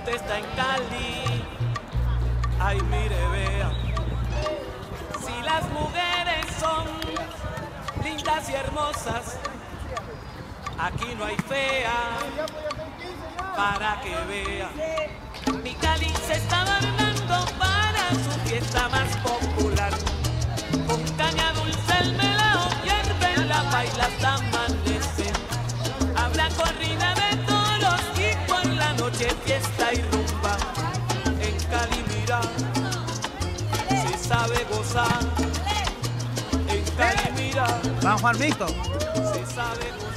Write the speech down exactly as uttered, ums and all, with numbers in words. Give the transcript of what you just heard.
usted está en Cali, ay mire, vea, si las mujeres son lindas y hermosas, aquí no hay fea, para que vea. Mi Cali se está adornando para su fiesta más popular. Con caña dulce el melao hierve, la baila hasta amanecer. Habrá corrida de toros y por la noche fiesta y rumba. En Cali mira, se sabe gozar. En Cali mira, San Juanito. se sabe gozar.